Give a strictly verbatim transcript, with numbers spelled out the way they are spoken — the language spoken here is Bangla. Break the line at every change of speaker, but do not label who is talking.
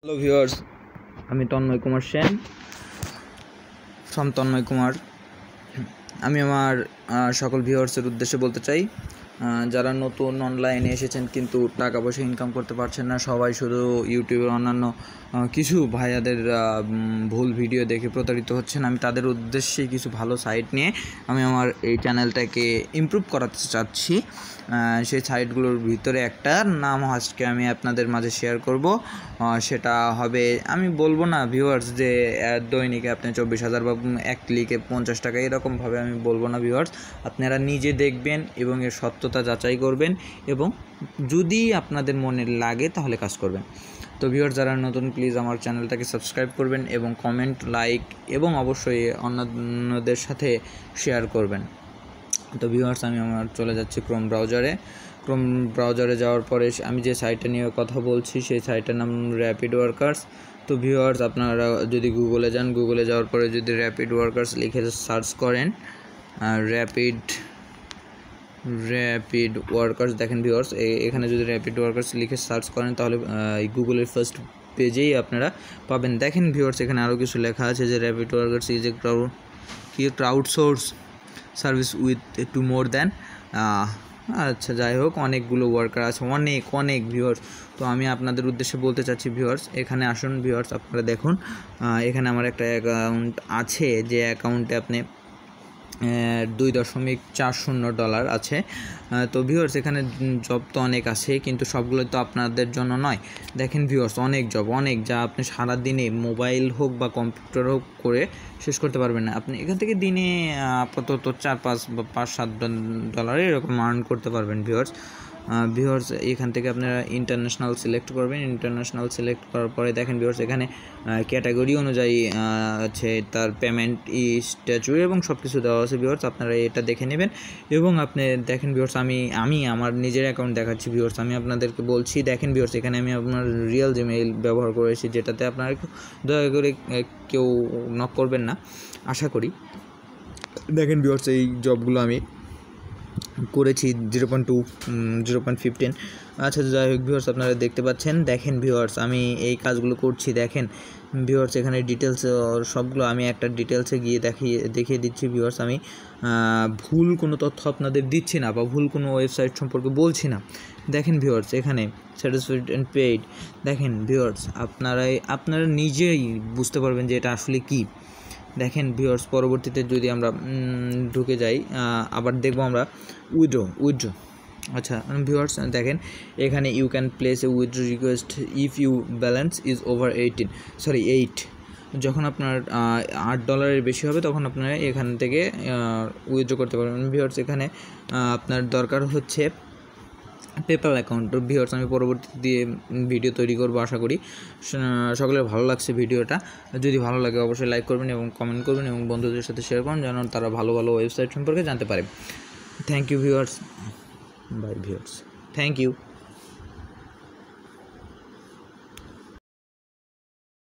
হ্যালো ভিউয়ার্স, আমি তন্ময় কুমার সেন ফ্রম তন্ময় কুমার। আমি আমার সকল ভিউয়ার্সের উদ্দেশ্যে বলতে চাই, যারা নতুন অনলাইনে এসেছেন কিন্তু টাকা পয়সা ইনকাম করতে পারছেন না, সবাই শুধু ইউটিউবের অন্যান্য কিছু ভাইয়াদের ভুল ভিডিও দেখে প্রতারিত হচ্ছেন, আমি তাদের উদ্দেশ্যে কিছু ভালো সাইট নিয়ে আমি আমার এই চ্যানেলটাকে ইমপ্রুভ করাতে চাচ্ছি। সেই সাইটগুলোর ভিতরে একটা নাম আজকে আমি আপনাদের মাঝে শেয়ার করব। সেটা হবে, আমি বলবো না ভিউয়ার্স যে দৈনিকে আপনি চব্বিশ হাজার বা এক ক্লিকে পঞ্চাশ টাকা এরকমভাবে আমি বলবো না ভিউয়ার্স। আপনারা নিজে দেখবেন এবং এর সত্যতা যাচাই করবেন এবং যদি আপনাদের মনে লাগে তাহলে কাজ করবেন। তো ভিউয়ার্স, যারা নতুন প্লিজ আমার চ্যানেলটাকে সাবস্ক্রাইব করবেন এবং কমেন্ট, লাইক এবং অবশ্যই অন্যদের সাথে শেয়ার করবেন। তো ভিউয়ার্স, আমি আমার চলে যাচ্ছি ক্রোম ব্রাউজারে। ক্রোম ব্রাউজারে যাওয়ার পরে আমি যে সাইটটা নিয়ে কথা বলছি সেই সাইটের নাম র্যাপিড ওয়ার্কার্স। তো ভিউয়ার্স, আপনারা যদি গুগলে যান, গুগলে যাওয়ার পরে যদি র্যাপিড ওয়ার্কার্স লিখে সার্চ করেন, র্যাপিড র্যাপিড ওয়ার্কার্স দেখেন ভিউয়ার্স, এখানে যদি র্যাপিড ওয়ার্কার্স লিখে সার্চ করেন তাহলে গুগলের ফার্স্ট পেজেই আপনারা পাবেন। দেখেন ভিউয়ার্স, এখানে আরও কিছু লেখা আছে যে rapid workers is a crowd কি crowd source service with two more than, আচ্ছা যাই হোক, অনেকগুলো ওয়ার্কার আছে, অনেক অনেক ভিউয়ার্স। তো আমি আপনাদের উদ্দেশ্যে বলতে চাচ্ছি ভিউয়ার্স, এখানে আসুন ভিউয়ার্স, আপনারা দেখুন এখানে আমার একটা অ্যাকাউন্ট আছে, যে অ্যাকাউন্টে আপনি দুই দশমিক চার শূন্য ডলার আছে। তো ভিউয়ার্স, এখানে জব তো অনেক আছে কিন্তু সবগুলো তো আপনাদের জন্য নয়। দেখেন ভিউয়ার্স, অনেক জব, অনেক, যা আপনি সারাদিনে মোবাইল হোক বা কম্পিউটার হোক করে শেষ করতে পারবেন না। আপনি এখান থেকে দিনে আপাতত চার পাঁচ বা পাঁচ সাত ডলার এরকম আর্ন করতে পারবেন ভিউয়ার্স। ভিউয়ার্স, এখান থেকে আপনারা ইন্টারন্যাশনাল সিলেক্ট করবেন। ইন্টারন্যাশনাল সিলেক্ট করার পরে দেখেন ভিউয়ার্স, এখানে ক্যাটাগরি অনুযায়ী আছে তার পেমেন্ট ই স্ট্যাচু এবং সব কিছু দেওয়া আছে ভিউয়ার্স, আপনারা এটা দেখে নেবেন। এবং আপনি দেখেন ভিউয়ার্স, আমি আমি আমার নিজের অ্যাকাউন্ট দেখাচ্ছি ভিউয়ার্স, আমি আপনাদেরকে বলছি। দেখেন ভিউয়ার্স, এখানে আমি আপনার রিয়েল জিমেইল ব্যবহার করেছি, যেটাতে আপনারা দয়া করে কেউ নক করবেন না আশা করি। দেখেন ভিউয়ার্স, এই জবগুলো আমি করেছি zero point two zero point fifteen আচ্ছা যাই হোক ভিউয়ার্স, আপনারা দেখতে পাচ্ছেন। দেখেন ভিউয়ার্স, আমি এই কাজগুলো করছি। দেখেন ভিউয়ার্স, এখানে ডিটেলস সবগুলো আমি একটা ডিটেলসে গিয়ে দেখিয়ে দেখিয়ে দিচ্ছি ভিউয়ার্স। আমি ভুল কোনো তথ্য আপনাদের দিচ্ছি না বা ভুল কোনো ওয়েবসাইট সম্পর্কে বলছি না। দেখেন ভিউয়ার্স, এখানে স্যাটিসফাইড অ্যান্ড পেইড। দেখেন ভিউয়ার্স, আপনারাই আপনারা নিজেই বুঝতে পারবেন যে এটা আসলে কী। দেখেন ভিউয়ার্স, পরবর্তীতে যদি আমরা ঢুকে যাই, আবার দেখবো আমরা উইথড্র উইথড্র আচ্ছা ভিউয়ার্স, দেখেন এখানে you can place a withdraw request if you balance is over eighteen sorry eight যখন আপনার আট ডলারের বেশি হবে তখন আপনারা এখান থেকে উইথড্র করতে পারবেন ভিউয়ার্স। এখানে আপনার দরকার হচ্ছে পেপ্যাল অ্যাকাউন্ট ভিউয়ার্স। আমি পরবর্তী দিয়ে ভিডিও তৈরি করবো আশা করি। সকলের ভালো লাগছে ভিডিওটা, যদি ভালো লাগে অবশ্যই লাইক করবেন এবং কমেন্ট করবেন এবং বন্ধুদের সাথে শেয়ার করুন যেন তারা ভালো ভালো ওয়েবসাইট সম্পর্কে জানতে পারে। Thank you viewers, bye viewers, thank you.